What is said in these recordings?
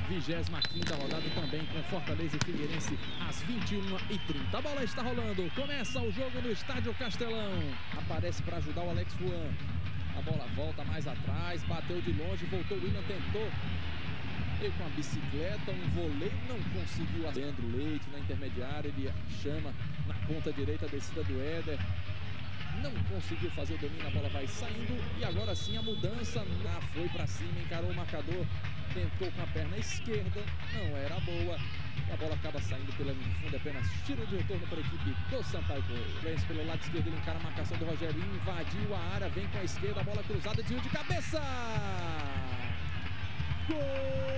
25ª rodada também com Fortaleza e Figueirense às 21h30. A bola está rolando, começa o jogo no Estádio Castelão. Aparece para ajudar o Alex Juan. A bola volta mais atrás, bateu de longe, voltou, o William tentou. Veio com a bicicleta, um voleio, não conseguiu. Leandro Leite na intermediária, ele chama na ponta direita a descida do Éder. Não conseguiu fazer o domínio, a bola vai saindo e agora sim a mudança. Foi para cima, encarou o marcador, tentou com a perna esquerda, não era boa. E a bola acaba saindo pela linha de fundo, apenas tiro de retorno para a equipe do Sampaio Corrêa. Pelo lado esquerdo ele encara a marcação do Rogerinho, invadiu a área, vem com a esquerda, a bola cruzada, desvio de cabeça! Gol!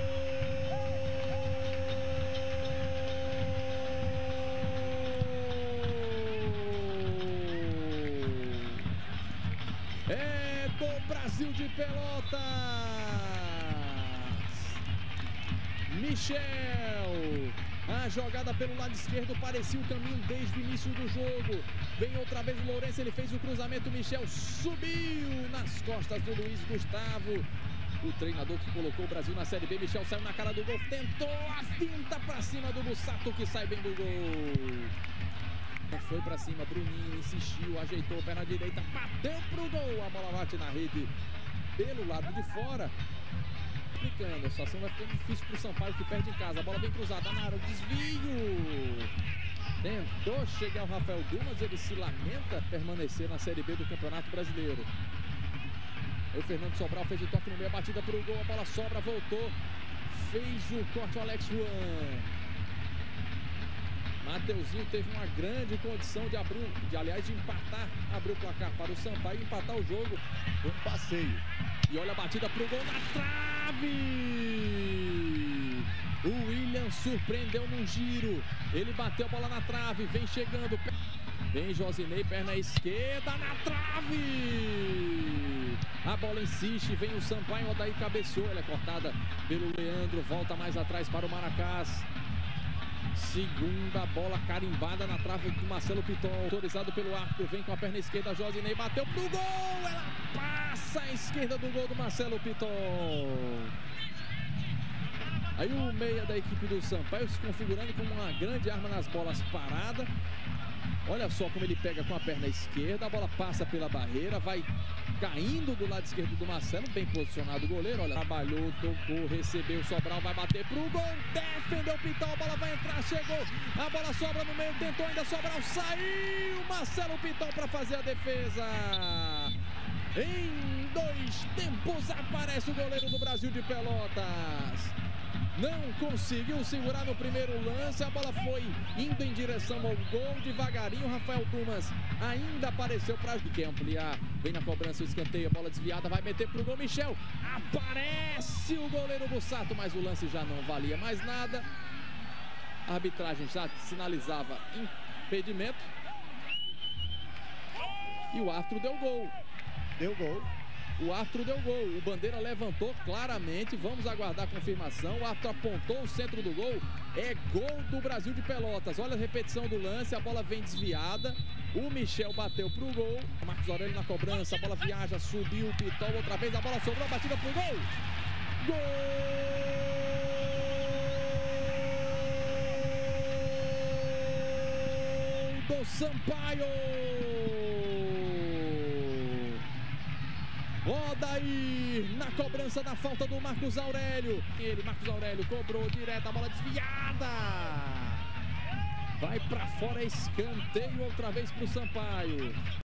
É do Brasil de Pelotas! Michel! A jogada pelo lado esquerdo parecia o caminho desde o início do jogo. Vem outra vez o Lourenço, ele fez o cruzamento, Michel subiu nas costas do Luiz Gustavo. O treinador que colocou o Brasil na Série B, Michel, saiu na cara do gol, tentou a finta para cima do Bussato, que sai bem do gol. Foi para cima, Bruninho insistiu, ajeitou, perna direita, bateu pro gol. A bola bate na rede pelo lado de fora. Complicando, a situação vai ficando difícil pro Sampaio, que perde em casa. A bola bem cruzada na área, o desvio. Tentou chegar o Rafael Dumas, ele se lamenta permanecer na Série B do Campeonato Brasileiro. O Fernando Sobral fez o toque no meio, a batida pro gol, a bola sobra, voltou, fez o corte o Alex Juan. Mateuzinho teve uma grande condição de empatar, abrir o placar para o Sampaio e empatar o jogo. Foi um passeio. E olha a batida pro gol na trave! O William surpreendeu num giro. Ele bateu a bola na trave, vem chegando. Vem Josinei, perna esquerda na trave! A bola insiste, vem o Sampaio, daí cabeceou. Ela é cortada pelo Leandro, volta mais atrás para o Maracás. Segunda bola carimbada na trave do Marcelo Piton, autorizado pelo árbitro, vem com a perna esquerda, Josinei bateu pro gol, ela passa à esquerda do gol do Marcelo Piton. Aí o meia da equipe do Sampaio se configurando como uma grande arma nas bolas paradas. Olha só como ele pega com a perna esquerda, a bola passa pela barreira, vai caindo do lado esquerdo do Marcelo, bem posicionado o goleiro, olha, trabalhou, tocou, recebeu, Sobral vai bater pro gol, defendeu o Piton, a bola vai entrar, chegou, a bola sobra no meio, tentou ainda, Sobral, saiu, Marcelo Piton para fazer a defesa. Em 2 tempos aparece o goleiro do Brasil de Pelotas. Não conseguiu segurar no primeiro lance, a bola foi indo em direção ao gol, devagarinho, Rafael Dumas ainda apareceu para quer ampliar, vem na cobrança, o escanteio, a bola desviada, vai meter pro gol, Michel, aparece o goleiro Bussato, mas o lance já não valia mais nada, a arbitragem já sinalizava impedimento e o árbitro deu gol. Deu gol. O árbitro deu gol, o Bandeira levantou claramente, vamos aguardar a confirmação, o árbitro apontou o centro do gol, é gol do Brasil de Pelotas, olha a repetição do lance, a bola vem desviada, o Michel bateu pro gol, Marcos Aurélio na cobrança, a bola viaja, subiu o Piton, outra vez a bola sobrou, a batida pro gol, gol do Sampaio! Odair na cobrança da falta do Marcos Aurélio. Marcos Aurélio cobrou direto, a bola desviada. Vai para fora, escanteio outra vez para o Sampaio.